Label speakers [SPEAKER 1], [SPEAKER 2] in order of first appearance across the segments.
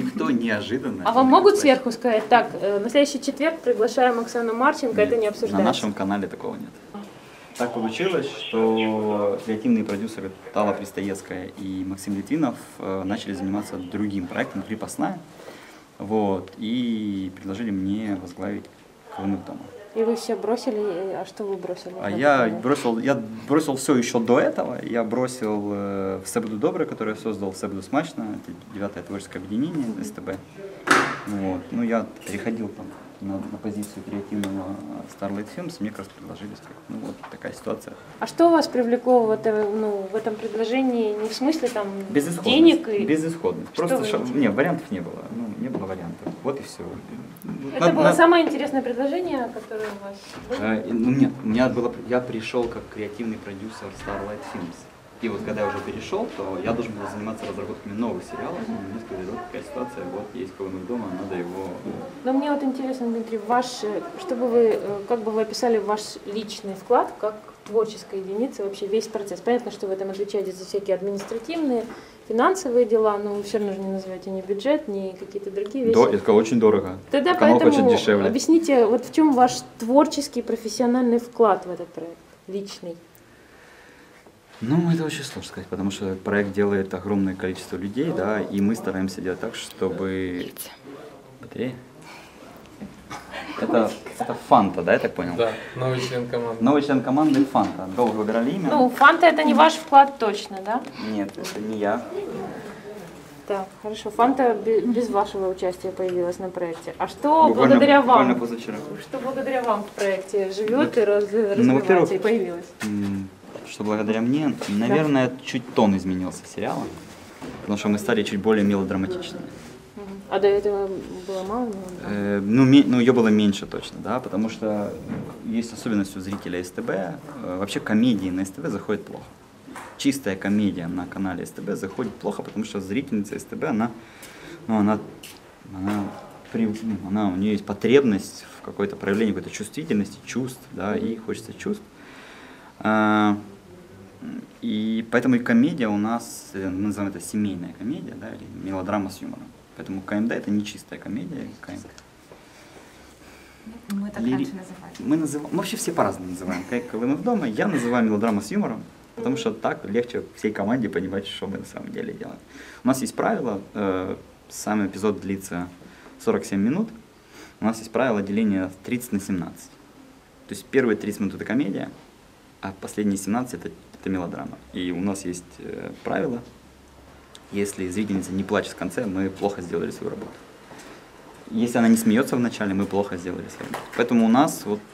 [SPEAKER 1] никто неожиданно.
[SPEAKER 2] А вам могут сверху сказать, так, на следующий четверг приглашаем Оксану Марченко, это не обсуждается?
[SPEAKER 1] На нашем канале такого нет. Так получилось, что креативные продюсеры Тала Пристоецкая и Максим Литвинов начали заниматься другим проектом «Крепостная». Вот, и предложили мне возглавить КВН дома.
[SPEAKER 2] И вы все бросили, а что вы бросили?
[SPEAKER 1] Я бросил все еще до этого. Я бросил «Все буду доброе», которое я создал, «Все буду смачно», это 9-е творческое объединение СТБ. Вот. Ну, я переходил там на позицию креативного Starlight Films, мне как раз предложили, ну вот такая ситуация.
[SPEAKER 2] А что вас привлекло в этом предложении, не в смысле там денег?
[SPEAKER 1] Безысходность. Просто вариантов не было. Ну, не было вариантов. Вот и все.
[SPEAKER 2] Это было самое интересное предложение, которое у вас было?
[SPEAKER 1] Нет, я пришел как креативный продюсер Starlight Films. И вот когда я уже перешел, то я должен был заниматься разработками новых сериалов. Мне сказали, вот такая ситуация, вот есть КВН дома, надо его...
[SPEAKER 2] Но мне вот интересно, Дмитрий, как бы вы описали ваш личный вклад, как творческая единица, вообще весь процесс. Понятно, что вы там отвечаете за всякие административные, финансовые дела, но вы все равно же не называете ни бюджет, ни какие-то другие вещи.
[SPEAKER 1] Это очень дорого.
[SPEAKER 2] Тогда поэтому объясните, вот в чем ваш творческий, профессиональный вклад в этот проект, личный?
[SPEAKER 1] Ну, это очень сложно сказать, потому что проект делает огромное количество людей, да, и мы стараемся делать так, чтобы... Батарея? Это Фанта, да, я так понял?
[SPEAKER 3] Да, новый член команды.
[SPEAKER 1] Новый член команды Фанта. Долго выбирали имя.
[SPEAKER 2] Ну, Фанта это не ваш вклад точно, да?
[SPEAKER 1] Нет, это не я.
[SPEAKER 2] Так, хорошо. Фанта без вашего участия появилась на проекте. А что благодаря вам? Что благодаря вам в проекте живет и развивается и появилось?
[SPEAKER 1] Что благодаря мне, наверное, чуть тон изменился сериала, потому что мы стали чуть более мелодраматичными.
[SPEAKER 2] А до этого было мало
[SPEAKER 1] мелодрам? Ну, ее было меньше точно, да, потому что есть особенность у зрителя СТБ. Вообще комедии на СТБ заходят плохо. Чистая комедия на канале СТБ заходит плохо, потому что зрительница СТБ, у нее есть потребность в какой-то проявлении какой-то чувствительности, чувств, да, и хочется чувств. И поэтому и комедия у нас, мы называем это семейная комедия, да, или мелодрама с юмором. Поэтому КМД это не чистая комедия.
[SPEAKER 4] Мы так раньше называли.
[SPEAKER 1] Мы вообще все по-разному называем. КВН дома, я называю мелодрама с юмором, потому что так легче всей команде понимать, что мы на самом деле делаем. У нас есть правило, сам эпизод длится 47 минут, у нас есть правило деления 30 на 17. То есть первые 30 минут это комедия, а последние 17 это мелодрама. И у нас есть правило, если зрительница не плачет в конце, мы плохо сделали свою работу. Если она не смеется в начале, мы плохо сделали свою работу. Поэтому у нас вот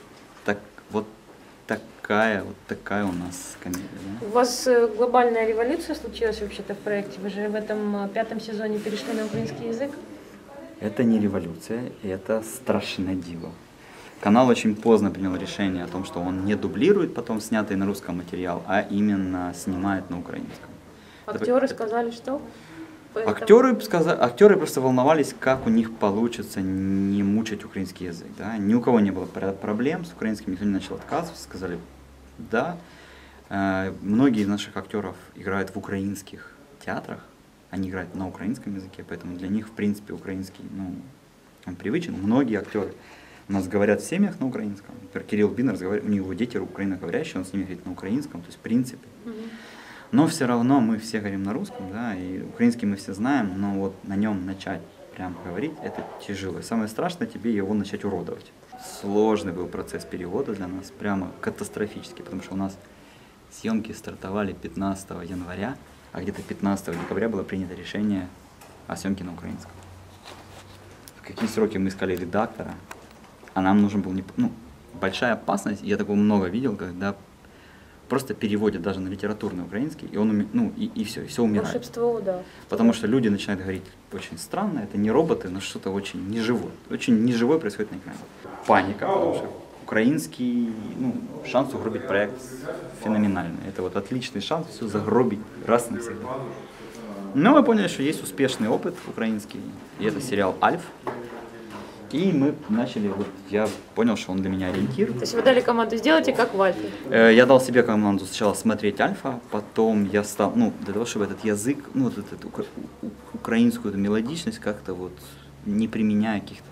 [SPEAKER 1] такая у нас комедия. Да?
[SPEAKER 2] У вас глобальная революция случилась вообще-то в проекте. Вы же в этом 5-м сезоне перешли на украинский язык.
[SPEAKER 1] Это не революция, это страшное дело. Канал очень поздно принял решение о том, что он не дублирует потом снятый на русском материал, а именно снимает на украинском.
[SPEAKER 2] Актеры сказали, что?
[SPEAKER 1] Актеры просто волновались, как у них получится не мучать украинский язык. Да? Ни у кого не было проблем с украинским, никто не начал отказываться, сказали да. Многие из наших актеров играют в украинских театрах, они играют на украинском языке, поэтому для них, в принципе, украинский, он привычен. Многие актеры у нас говорят в семьях на украинском. Например, Кирилл Бин разговаривает, у него дети украиноговорящие, он с ними говорит на украинском, то есть в принципе. Но все равно мы все говорим на русском, да, и украинский мы все знаем, но вот на нем начать прям говорить, это тяжело. И самое страшное, тебе его начать уродовать. Сложный был процесс перевода для нас, прямо катастрофический, потому что у нас съемки стартовали 15 января, а где-то 15 декабря было принято решение о съемке на украинском. В какие сроки мы искали редактора, а нам нужен был большая опасность, я такого много видел, когда просто переводят даже на литературный украинский, и он и все умирает.
[SPEAKER 2] Волшебство, да.
[SPEAKER 1] Потому что люди начинают говорить очень странно, это не роботы, но что-то очень неживое. Очень неживое происходит на экране. Паника, потому что украинский, шанс угробить проект феноменальный. Это вот отличный шанс все загробить раз навсегда. Но мы поняли, что есть успешный опыт украинский, и это сериал «Альф». И мы начали, вот я понял, что он для меня ориентир.
[SPEAKER 2] То есть вы дали команду «сделайте как в Альфе».
[SPEAKER 1] Я дал себе команду сначала смотреть Альфа, потом я стал, ну, для того, чтобы этот язык, ну, вот эту украинскую эту мелодичность как-то вот, не применяя каких-то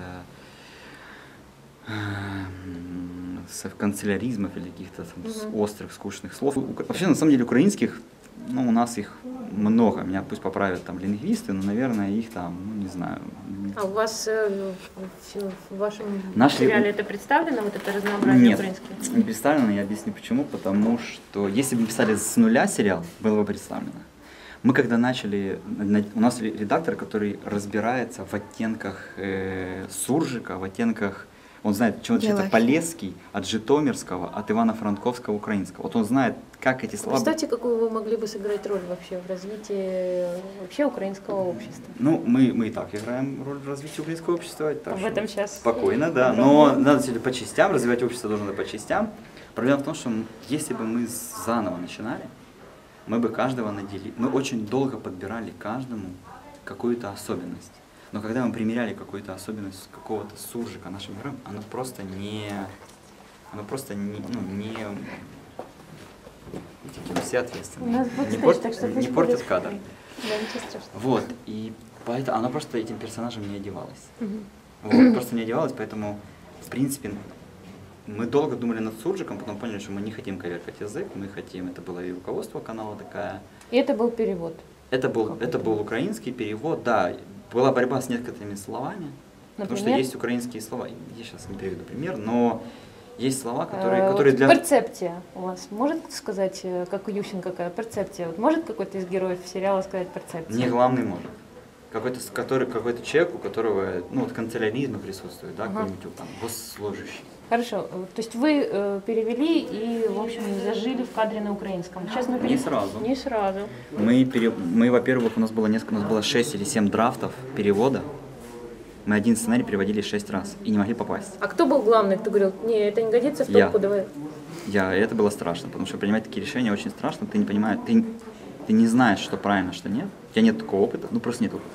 [SPEAKER 1] канцеляризмов или каких-то острых, скучных слов. Вообще, на самом деле, украинских, ну, у нас их много. Меня пусть поправят там лингвисты, но, наверное, их там, ну, не знаю.
[SPEAKER 2] А у вас в вашем материале это представлено, вот это разнообразие
[SPEAKER 1] Нет,
[SPEAKER 2] украинских?
[SPEAKER 1] не представлено, я объясню почему. Потому что если бы мы писали с нуля сериал, было бы представлено. Мы когда начали, у нас редактор, который разбирается в оттенках суржика, в оттенках, он знает, чем отличается Полесский от Житомирского, от Ивано-Франковского, украинского. Вот он знает, как эти слова...
[SPEAKER 2] Представьте, какую вы могли бы сыграть роль вообще в развитии вообще украинского общества?
[SPEAKER 1] Ну, мы и так играем роль в развитии украинского общества. Так
[SPEAKER 2] в этом сейчас.
[SPEAKER 1] Спокойно, да. Но надо по частям, развивать общество должно по частям. Проблема в том, что если бы мы заново начинали, мы бы каждого наделили. Мы очень долго подбирали каждому какую-то особенность. Но когда мы примеряли какую-то особенность какого-то суржика нашим героям, оно просто не все ответственны. Не портит кадр.
[SPEAKER 2] Да, ничего страшного.
[SPEAKER 1] Вот, и поэтому оно просто этим персонажем не одевалось. Вот, просто не одевалось, поэтому, в принципе, мы долго думали над суржиком, потом поняли, что мы не хотим коверкать язык, мы хотим, это было и руководство канала такая.
[SPEAKER 2] И это был перевод?
[SPEAKER 1] Это был украинский перевод, да. Была борьба с некоторыми словами, потому что есть украинские слова, я сейчас не приведу пример, но есть слова, которые для...
[SPEAKER 2] Перцепция у вас может сказать, как у Ющенко, какая перцепция? Вот может какой-то из героев сериала сказать перцепция?
[SPEAKER 1] Не главный может. Какой-то человек, у которого, ну, вот канцеляризм присутствует, да, какой-нибудь там госслужащий.
[SPEAKER 2] Хорошо, то есть вы перевели и, в общем, зажили в кадре на украинском. Сейчас мы
[SPEAKER 1] Не сразу.
[SPEAKER 2] Не сразу.
[SPEAKER 1] Мы, во-первых, у нас было 6 или 7 драфтов перевода. Мы один сценарий переводили 6 раз и не могли попасть.
[SPEAKER 2] А кто был главный, кто говорил, не, это не годится в топку, давай?
[SPEAKER 1] И это было страшно, потому что принимать такие решения очень страшно, ты не понимаешь, ты не знаешь, что правильно, что нет. У тебя нет такого опыта, ну просто нет опыта.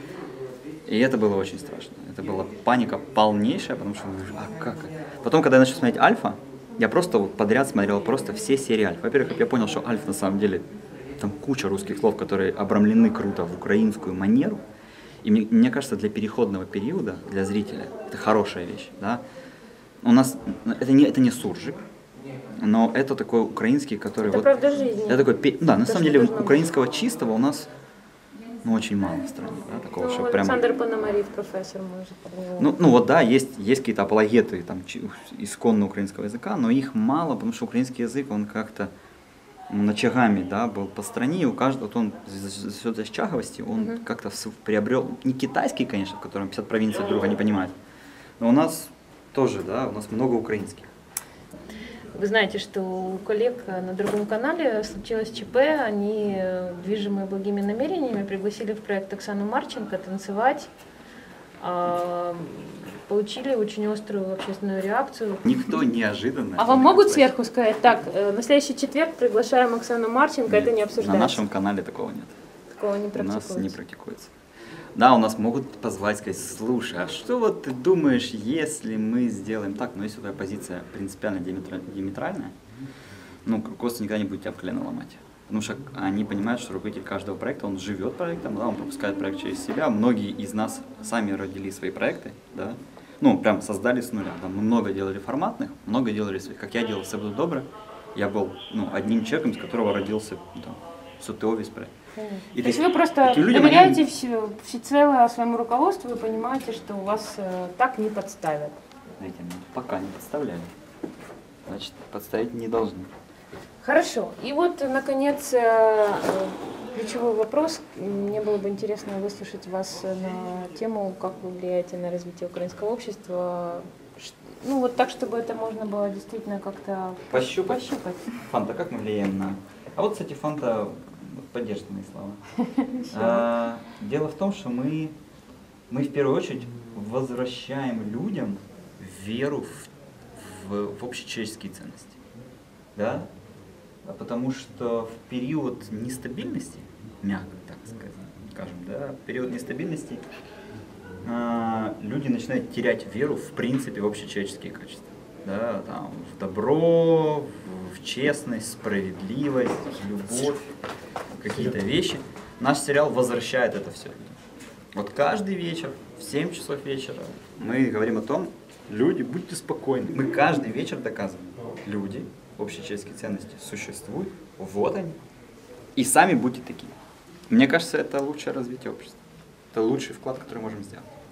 [SPEAKER 1] И это было очень страшно. Это была паника полнейшая, потому что, а как? Потом, когда я начал смотреть «Альфа», я просто вот подряд смотрел просто все серии «Альфа». Во-первых, я понял, что «Альфа» на самом деле, там куча русских слов, которые обрамлены круто в украинскую манеру. И мне кажется, для переходного периода, для зрителя, это хорошая вещь. Да? У нас, это не суржик, но это такой украинский, который...
[SPEAKER 2] Это правда жизни.
[SPEAKER 1] Это такой, да, на самом деле украинского чистого у нас... Ну, очень мало в стране, да, такого, что прямо...
[SPEAKER 2] Александр Пономарев, профессор, может,
[SPEAKER 1] ну вот, да, есть какие-то апологеты там, исконно украинского языка, но их мало, потому что украинский язык, он как-то ночагами, да, был по стране, и у каждого, вот он за счет зачаговости, он как-то приобрел, не китайский, конечно, в котором 50 провинций друг друга не понимают, но у нас тоже, да, у нас много украинских.
[SPEAKER 2] Вы знаете, что у коллег на другом канале случилось ЧП, они, движимые благими намерениями, пригласили в проект Оксану Марченко танцевать, получили очень острую общественную реакцию.
[SPEAKER 1] Никто неожиданно.
[SPEAKER 2] А вам могут сверху сказать, так, на следующий четверг приглашаем Оксану Марченко, нет, это не обсуждается?
[SPEAKER 1] На нашем канале такого нет.
[SPEAKER 2] Такого не практикуется?
[SPEAKER 1] У нас не практикуется. Да, у нас могут позвать, сказать, слушай, а что вот ты думаешь, если мы сделаем так, но если твоя позиция принципиально диаметральная, ну, руководство никогда не будет тебя в колено ломать. Потому что они понимают, что руководитель каждого проекта, он живет проектом, да, он пропускает проект через себя. Многие из нас сами родили свои проекты, да, ну, прям создали с нуля. Да. Мы много делали форматных, много делали своих. Как я делал «Все будет добре», я был, ну, одним человеком, с которого родился там, СУТО весь проект.
[SPEAKER 2] То есть вы просто доверяете всецело своему руководству и понимаете, что вас так не подставят?
[SPEAKER 1] Знаете, пока не подставляли. Значит, подставить не должны.
[SPEAKER 2] Хорошо. И вот, наконец, ключевой вопрос. Мне было бы интересно выслушать вас на тему, как вы влияете на развитие украинского общества. Ну, вот так, чтобы это можно было действительно как-то пощупать.
[SPEAKER 1] Фанта, как мы влияем на... А вот, кстати, Фанта... Поддержанные слова. Дело в том, что мы в первую очередь возвращаем людям веру в общечеловеческие ценности. Да? Потому что в период нестабильности, мягко так скажем, да, в период нестабильности люди начинают терять веру в принципе в общечеловеческие качества. Да, там, в добро, в честность, справедливость, любовь, какие-то вещи. Наш сериал возвращает это все. Вот каждый вечер, в 7 часов вечера, мы говорим о том, люди, будьте спокойны. Мы каждый вечер доказываем, люди, общечеловеческие ценности существуют, вот они. И сами будьте такими. Мне кажется, это лучшее развитие общества. Это лучший вклад, который можем сделать.